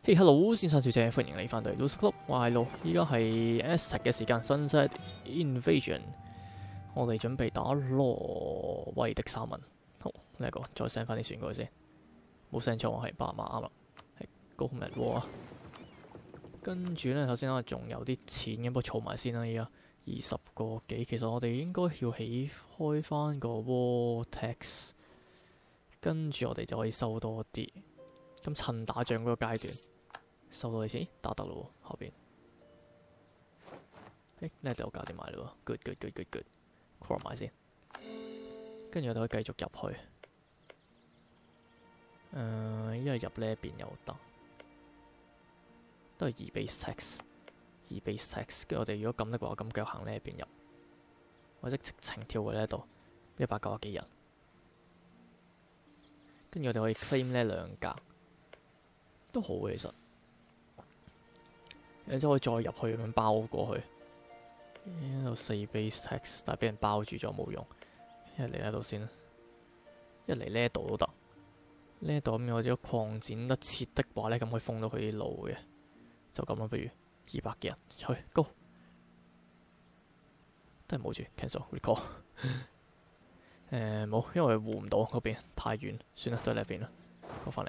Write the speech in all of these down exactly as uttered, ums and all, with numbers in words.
嘿、hey,，hello，先生小姐，歡迎你翻到嚟 Loose Club，我係路，依家係 Aztec 嘅時間 ，Sunset Invasion，我哋準備打挪威的三文。好，呢、這、一個再 send 翻啲船過去先，冇 send 錯，係八碼啱啦，係高密喎啊。跟住咧，頭先我仲有啲錢嘅，不過儲埋先啦，依家二十個幾，其實我哋應該要起開翻個 War Tax， 跟住我哋就可以收多啲。咁趁打仗嗰個階段。收到你先，打得咯喎，後邊。誒呢度搞掂埋啦喎 ，good good good good good，call 埋先。跟住我哋可以繼續入去。誒、呃，因為入呢一邊又得，都係二 base tax， 二 base tax。跟住我哋如果撳得嘅話，咁繼續行呢一邊入，或者直情跳過呢度，一百九十幾人。跟住我哋可以 claim 呢兩格，都好嘅其實。然之後可以再入去咁樣包過去，呢度四 base tax， 但係俾人包住咗冇用。一嚟呢度先啦，一嚟呢度都得。呢度咁我如果擴展得切的話呢，咁可以封到佢啲路嘅，就咁啦。不如二百幾人去 go， 都係冇住 cancel recall。誒冇，因為護唔到嗰邊太遠，算啦，都係呢一邊啦，過翻嚟。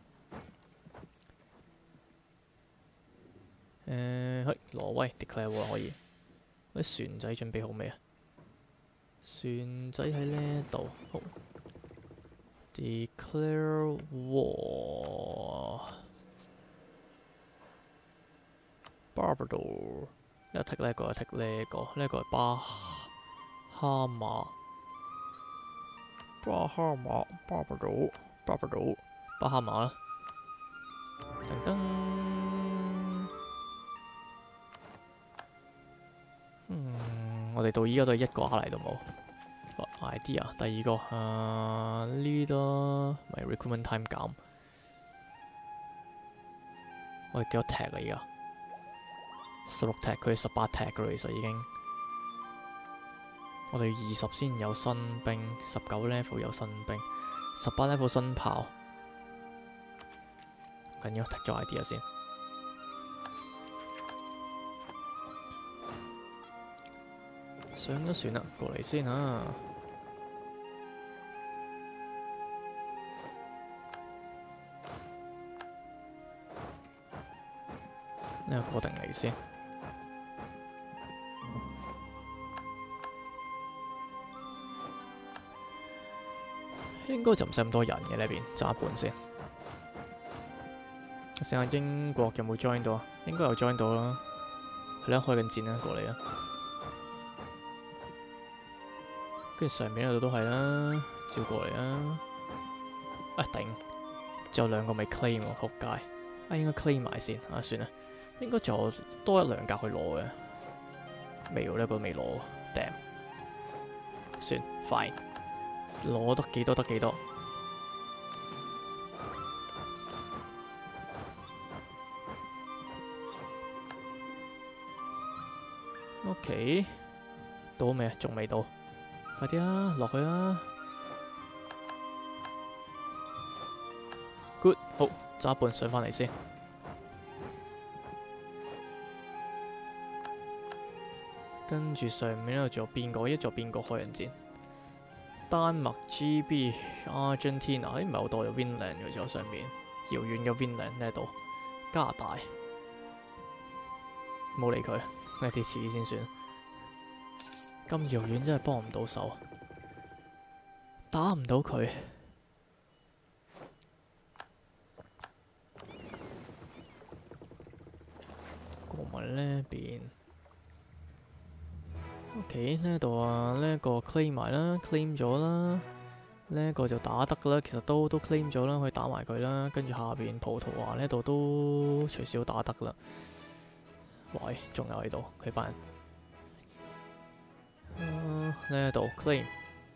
誒、呃，去挪威 declare war 可以。啲船仔準備好未啊？船仔喺呢度，好 declare war。Barbados， 一剔呢個，一剔呢個，呢個係巴哈馬。巴哈馬 ，Barbados， Barbados， 巴哈馬啦。噔噔。我哋到依家都係一個下嚟都冇。idea 第二個啊 leader 咪 recruitment time 減。我哋幾多 tag 啊？而家十六 tag， 佢十八 tag 噶啦，其實已經。我哋要二十先有新兵，十九 level 有新兵，十八 level 新炮。緊要 tag 咗 idea 先。上咗船啦，過嚟先啊！呢個過定嚟先。應該就唔使咁多人嘅呢邊，揸一半先。睇下英國有冇 join 到啊？應該有 join 到啦。係啦，開緊戰啦，過嚟啊！跟住上面嗰度都係啦，照過嚟啦。啊頂！仲有兩個未 claim 喎，仆街！啊應該 claim 埋先，啊算啦，應該仲有多一兩格去攞嘅。未喎，呢個未攞 ，damn！ 算 fine， 攞得幾多得幾多。OK， 到未啊？仲未到。快啲啊，落去啊 ！Good， 好，揸一半上返嚟先。跟住上面呢度仲有邊個？一仲有邊個開人戰？丹麥 G B、Argentina， 誒唔係好多，有 Vinland 嘅咗上面，遙遠嘅 Vinland 呢度，加拿大，冇理佢，呢啲遲啲先算。咁遙遠真係幫唔到手，打唔到佢。過埋呢邊 ，OK 呢度啊，呢、這個 claim 埋啦 ，claim 咗啦。呢、這個就打得噶啦，其實都都 claim 咗啦，可以打埋佢啦。跟住下邊葡萄牙呢度都隨時都打得噶啦。喂，仲有喺度，佢班人。呢度 claim，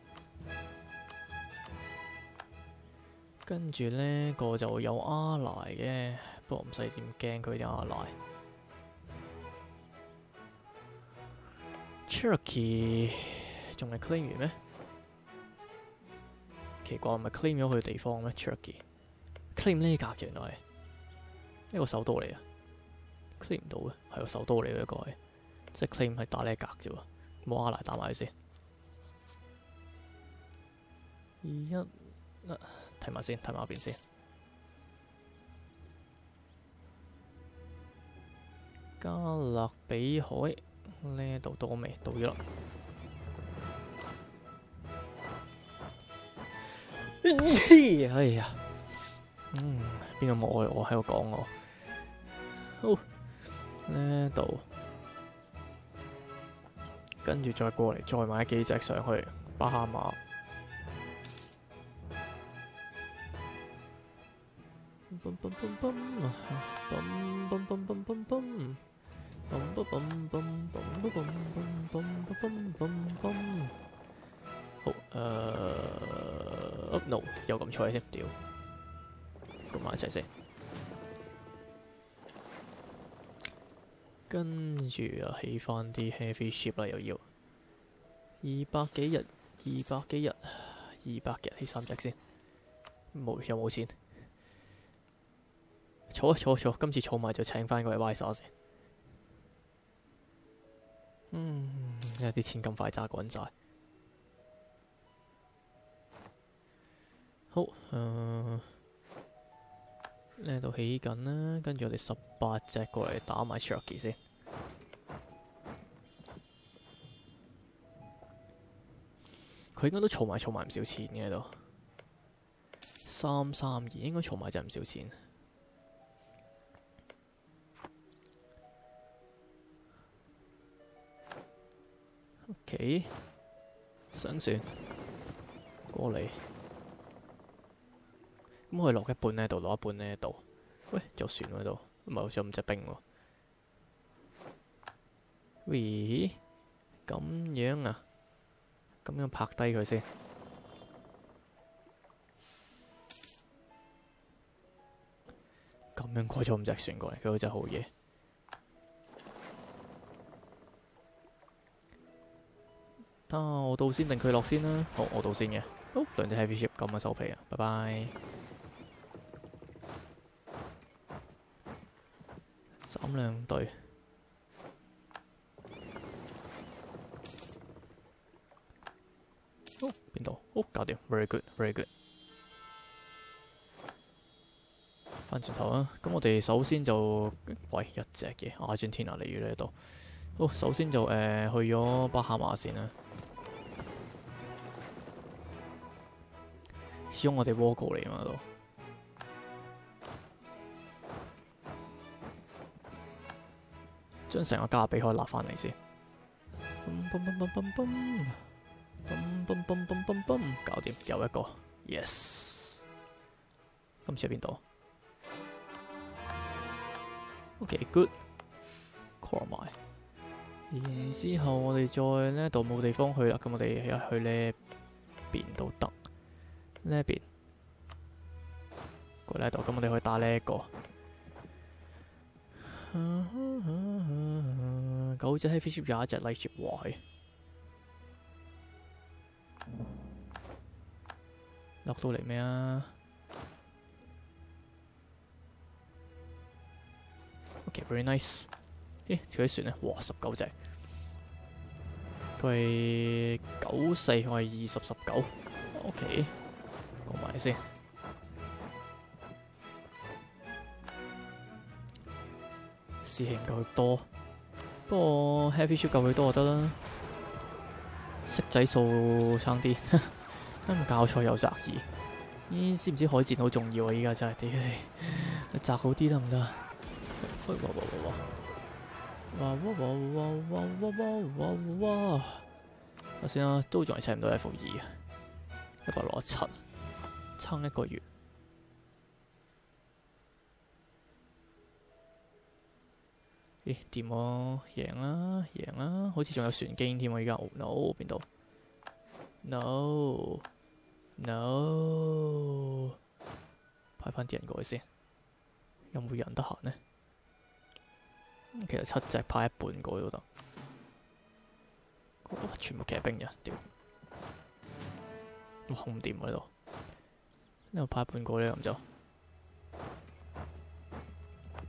跟住呢個就有阿賴嘅，不過唔使點驚佢啲阿賴。Cherokee 仲未 claim 完咩？奇怪，唔係 claim 咗佢地方咩 ？Cherokee claim 呢格原來呢個首都嚟啊 ，claim 唔到嘅，係個首都嚟嘅一個係，即係 claim 係打呢一格啫喎，冇阿賴打埋佢先。二一，睇埋先，睇埋邊先。加勒比海呢度到未？到咗啦。哎呀，嗯，邊個冇愛我喺度講我？好，呢度，跟住再過嚟，再買幾隻上去巴哈馬。嘣嘣嘣嘣，嘣嘣嘣嘣嘣嘣。嘣嘣嘣嘣嘣嘣嘣嘣嘣嘣嘣，好，誒 ，no 有咁彩添，屌，咁埋一齊先，跟住啊起翻啲 heavy ship 啦，又要二百幾日，二百幾日，二百日起三隻先，冇又冇錢，儲啊儲啊儲，今次儲埋就請翻個 advisor 先。嗯，有啲錢咁快揸滾晒。好，誒呢度起緊啦，跟住我哋十八隻過嚟打埋 Cherokee 先。佢應該都儲埋儲埋唔少錢嘅喺度。三三二應該儲埋就唔少錢。OK， 上船過嚟，咁可以落一半呢度，落一半呢度。喂，有船喺度，唔係好似有五隻兵喎。喂，咁樣啊？咁樣拍低佢先。咁樣過咗五隻船過嚟，佢好真係好嘢。得我到先定佢落先啦。好，我到先嘅。好，兩隻 heavy ship 咁啊收皮啊，拜拜。斬兩隊。哦，邊度？哦，搞掂 ，very good，very good。翻轉頭啊！咁我哋首先就喂一隻嘅Argentina嚟嘅呢度。好，首先就誒、呃、去咗巴哈馬先啦。始終我哋窩過嚟嘛都。將成個加勒比海立翻嚟先。嘣嘣嘣嘣嘣嘣，嘣嘣嘣嘣嘣嘣，搞掂，又一個 ，yes。今次喺邊度 ？OK，good，call 埋。然之後我哋再呢度冇地方去啦，咁我哋一去呢邊都得。呢邊過嚟度，咁我哋可以打呢一個。九隻 heavy ship 有一隻 light ship， 哇！落到嚟咩啊 ？OK，very nice。咦，條啲船咧，哇，十九隻。佢係九四，我係二十十九。OK， 講埋先。士氣唔夠佢多，不過 heavy ship 夠佢多就得啦。色仔數差啲，咁教賽有擇二。咦，知唔知海戰好重要啊？依家真係屌你，擇好啲得唔得？哇哇哇哇哇哇哇哇哇哇！頭先啦，都仲係砌唔到 F 二啊，一百六十七，撐一個月。咦，掂喎，贏啦，贏啦，好似仲有船機添喎！而家 no 邊度 ？no no， 派翻啲人過去先，有冇人得閒呢？其實七隻派一半過去都得，全部騎兵嘅，屌！哇，好唔掂喎呢度，呢度派一半過呢咁就。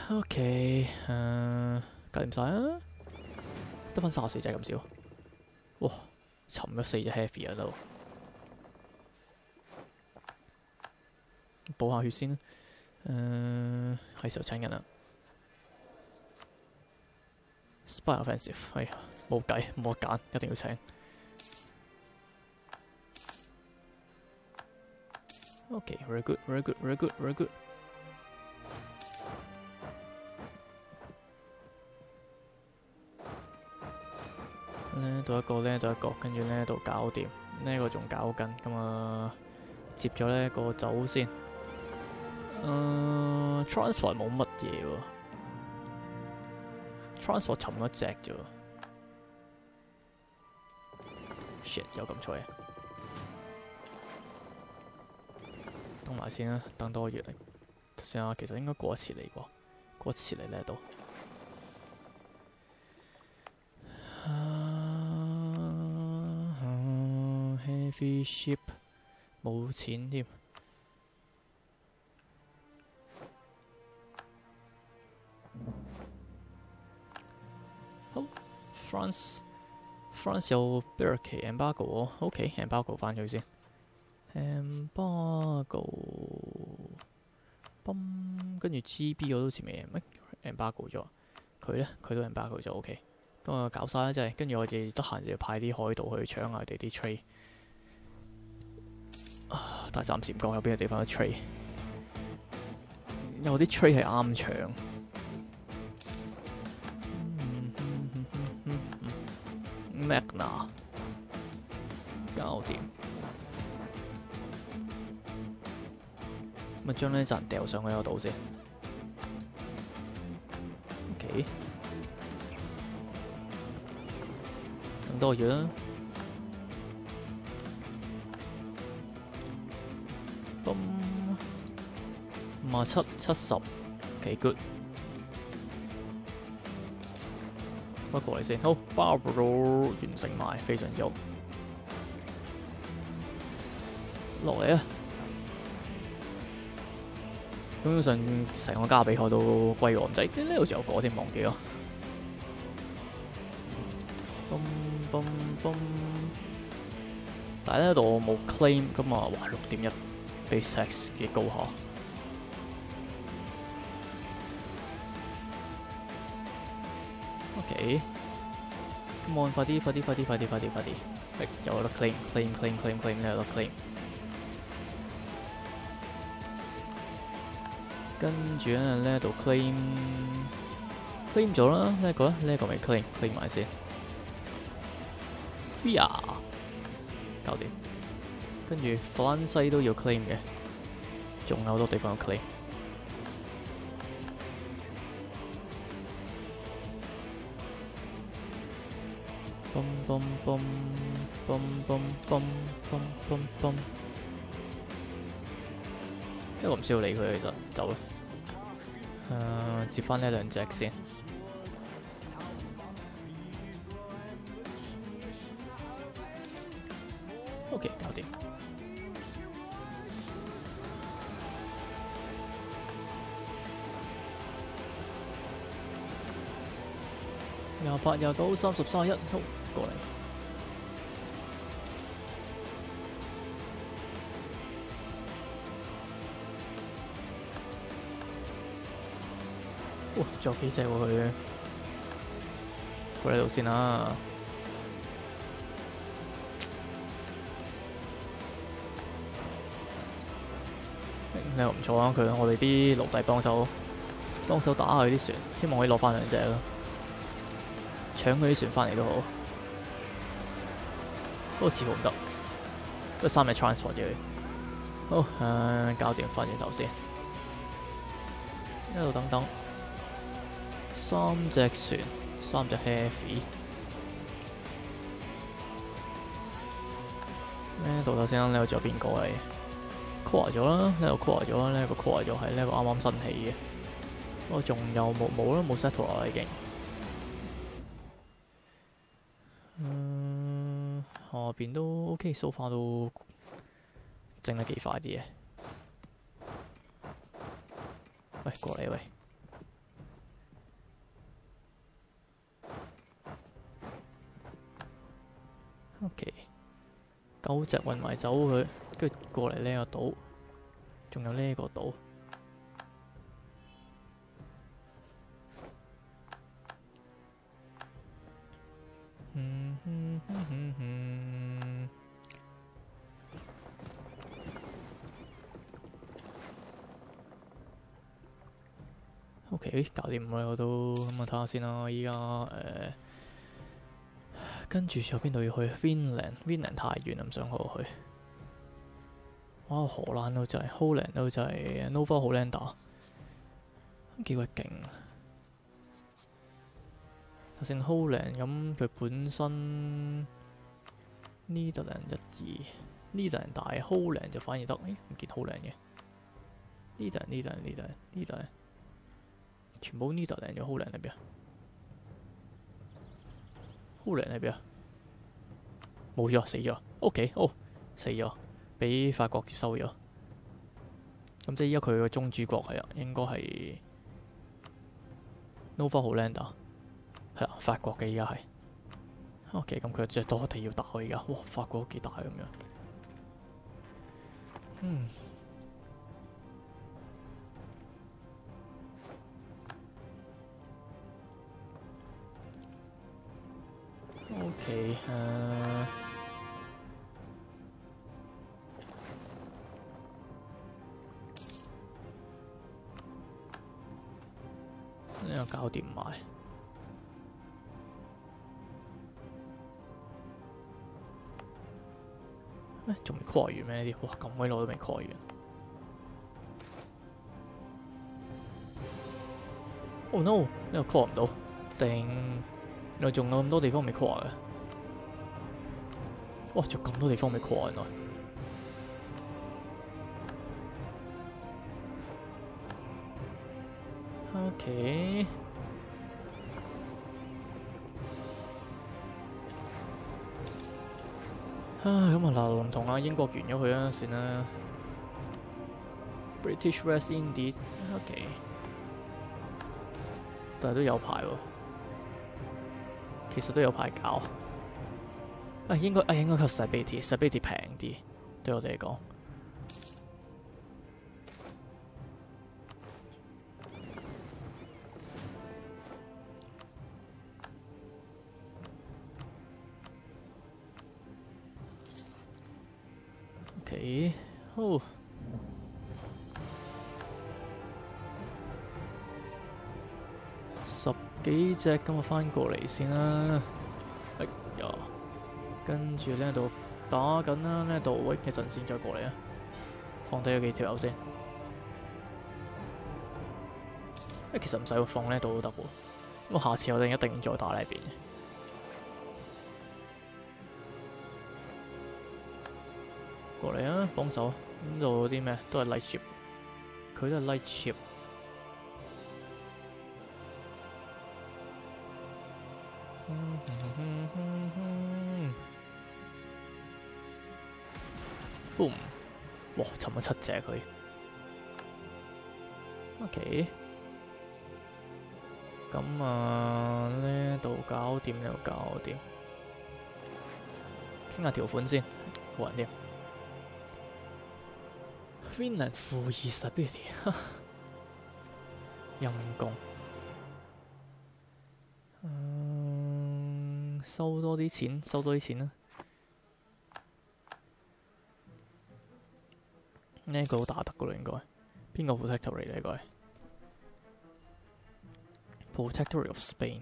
OK， 誒、uh, 搞掂晒啊！得翻三十四隻咁少，哇！沉咗四隻 heavy 啊都，補下血先啦。誒係時候請人啦。Spy offensive， 哎呀冇計冇得揀，一定要請。OK，very good，very good，very good，very good。呢度一個，呢度一個，跟住呢度搞掂，呢個仲搞緊，咁啊接咗呢個走先。誒 ，transport 冇乜嘢喎 ，transport 沉咗一隻啫喎。shit， 有咁錯嘢，等埋先啦，等多個月嚟。先啊，其實應該過一次嚟啩，過一次嚟呢度。Heavy ship 冇錢添，好 France France 有 Barricade Embargo OK Embargo 翻佢先 Embargo， 嘣跟住 G B 我都好似未咩 Embargo 咗，佢咧佢都 Embargo 咗 OK， 咁啊搞晒啦真係，跟住我哋得閒就要派啲海盜去搶下佢哋啲 trade。但係暫時唔講有邊個地方有 trade， 有啲 trade 係啱搶。Magna 搞掂，咁啊將呢陣掉上去個度先。OK， 等多月啦。咁五啊七七十幾 good， 不過嚟先，好 Barbaro 完成埋，非常優。落嚟啊！基本上成個加比賽都歸我唔使，呢度仲有個添，忘記咗。嘣嘣嘣！但係呢度我冇 claim 咁啊，哇六點一。Base tax 幾高下 ，OK， 咁我快啲快啲快啲快啲快啲快啲，有得 claim claim claim claim claim 呢有得 claim， 跟住咧呢度 claim claim 咗啦，呢一個咧呢一個未 claim claim 埋先 ，Via 搞掂。跟住法蘭西都要 claim 嘅，仲有好多地方要 claim。嘣嘣嘣嘣嘣嘣嘣嘣嘣，一個唔需要理佢，其實走啦。誒、呃，接翻呢兩隻先。OK， 搞掂。廿八、廿九、三十、三十一，好過嚟。哇！仲有幾隻喎佢？過嚟度先啦。呢個唔錯啊！佢我哋啲奴隸幫手幫手打下佢啲船，希望可以攞翻兩隻咯。搶佢啲船翻嚟都好，不過似乎唔得，得三隻 transport 啫。好，誒、呃，搞掂翻轉頭先，一路等等，三隻船，三隻 heavy。呢度頭先呢度仲有邊個嚟 ？core 咗啦，呢度 core 咗啦，呢個 core 咗係呢個啱啱新起嘅。不過仲有冇冇啦？冇 settle 啦已經。嗯，下邊都 OK，so far 都整得幾快啲嘅。喂，過嚟喂， 九隻運埋走佢，跟住過嚟呢個島，仲有呢個島。嗯哼哼哼哼 OK， 搞掂啦我都，咁啊睇下先啦。依家誒，跟住有邊度要去 ？Finland，Finland 太遠啦，唔想過去。哇，荷蘭都就係 Holland 都就係 Nova Hollander， 幾鬼勁。頭先 Holland 咁佢本身 Netherland 一二 Netherland 大 ，Holland 就反而得，誒唔見 Holland 嘅 Netherland Netherland Netherland Netherland。全部 Netherland 咗 Holland 喺邊啊 ？Holland 喺邊啊？冇咗，死咗。OK， 哦，死咗，俾法國接收咗。咁即係依家佢個宗主國係啊，應該係 Nova Hollander， 係啦，法國嘅依家係。OK， 咁佢即係多地要打佢而家。哇，法國都幾大咁樣。嗯。OK， 誒、uh, 呢個搞掂埋。誒，仲未 call 完咩？呢啲哇咁鬼耐都未 call 完。Oh no！ 呢個 call 唔到，定？原來仲有咁多地方未 call 嘅，哇！仲咁多地方未 call 原來。OK， 啊咁啊嗱，唔同啊，英國完咗佢啦，算啦。British West Indies，OK， 但係都有排喎。其實都有排搞，啊應該啊應該靠 stability，stability 平啲，對我哋嚟講。OK， 好。十幾隻咁我翻過嚟先啦。哎呀，跟住呢度打緊啦，呢度喂一陣先再過嚟啊。放低咗幾條友先。誒，其實唔使放呢度都得喎。咁下次我哋一定再打呢邊。過嚟啊，幫手。呢度啲咩都係 light ship， 佢都係 light ship。boom！ 哇，沉咗七隻佢。OK， 咁啊呢度搞掂，呢度搞掂。傾下條款先，冇人添。Finland 負二 stability， 陰公。嗯，收多啲錢，收多啲錢啦。呢個好打得噶啦，應該。邊個 protectorate 嚟？呢個 Protectorate of Spain。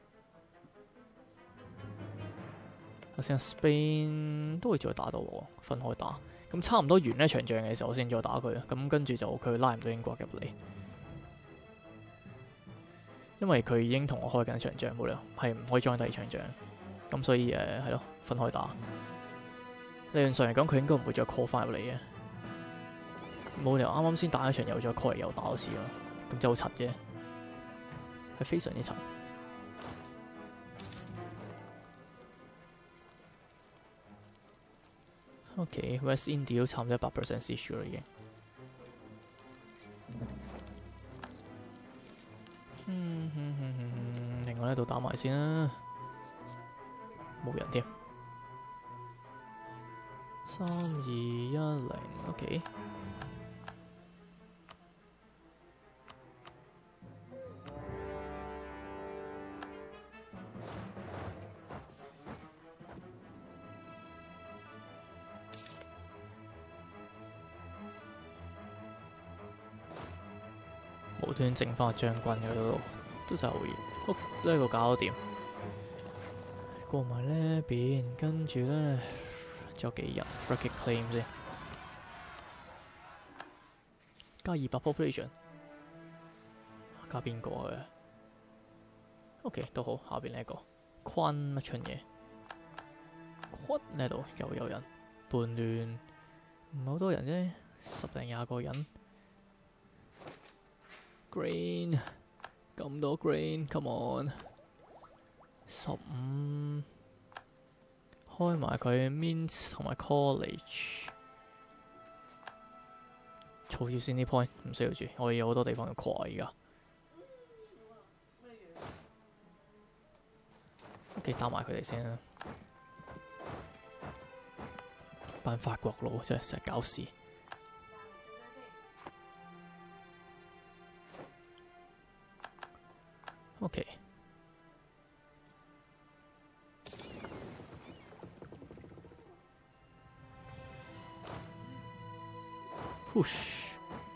頭先 Spain 都會再打到喎，分開打。咁差唔多完呢場仗嘅時候，我先再打佢。咁跟住就佢拉唔到英國入嚟，因為佢已經同我開緊一場仗，冇理由係唔可以 join 第二場仗。咁所以誒係咯，分開打。理論上嚟講，佢應該唔會再 call 翻入嚟嘅。冇理由啱啱先打一場又再 call 嚟又打多次咯，咁就好柒嘅，係非常之柒。OK，West India 都差唔多一百 percent issue 啦已經。嗯哼哼哼哼，另外呢度打埋先啦，冇人添。 三二一零 ，OK。無端整翻個將軍喺度，都真係好熱。好，呢個搞掂。過埋呢邊，跟住咧仲有幾人 ？Bracket claim 先，加二百 population， 加邊個嘅 ？OK 都好，下邊呢一個坤乜春嘢？坤呢度又有人叛亂，唔係好多人啫，十零廿個人。Grain 咁多 grain，come on， 十五開埋佢 Mint 同埋 college， 儲住先啲 point， 唔需要住，我哋有好多地方要跨而家。OK， 打埋佢哋先啦，班法國佬真係成日搞事。OK， push，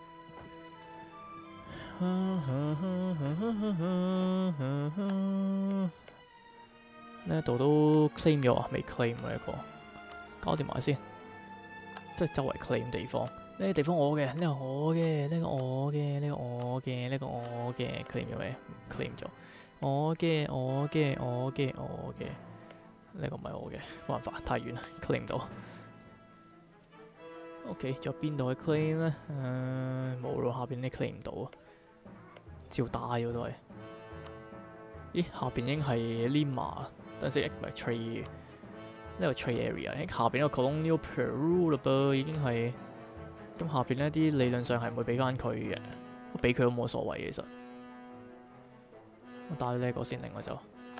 呢度都 claim 咗啊，未 claim 呢一個，搞掂埋先，即係周圍 claim 地方。呢個地方我嘅，呢個我嘅，呢個我嘅，呢個我嘅，呢個我嘅 claim 咗未 ？claim 咗。我嘅，我嘅，我嘅，我嘅，呢個唔係我嘅，冇辦法，太遠啦 ，claim 唔到。OK， 仲有邊度去 claim 咧？誒，冇咯，下邊啲 claim 唔到啊，照打咗都係。咦，下邊已經係 Lima， 等陣先，唔係 trade， 呢個 trade area， 下邊一個 Colonial Peru 嘞噃，已經係。咁下邊呢啲理論上係唔會俾翻佢嘅，我俾佢都冇所謂其實。我打呢個先，另外就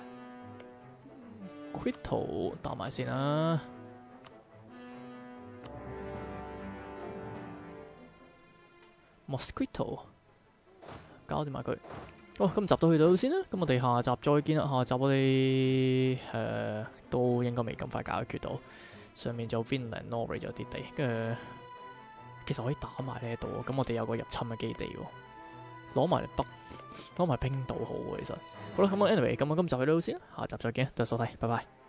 Quito 打埋先啦。Mosquito 搞掂埋佢。好，今集都去到先啦。咁我哋下集再見啦。下集我哋誒、呃、都應該未咁快解決到。上面就 Vinland Norway 有啲地，跟住。其實可以打埋呢度，咁我哋有個入侵嘅基地喎，攞埋北，攞埋冰島好喎，其實。好啦，咁我 anyway，咁我今集去到先啦，下集再見，多謝收睇，拜拜。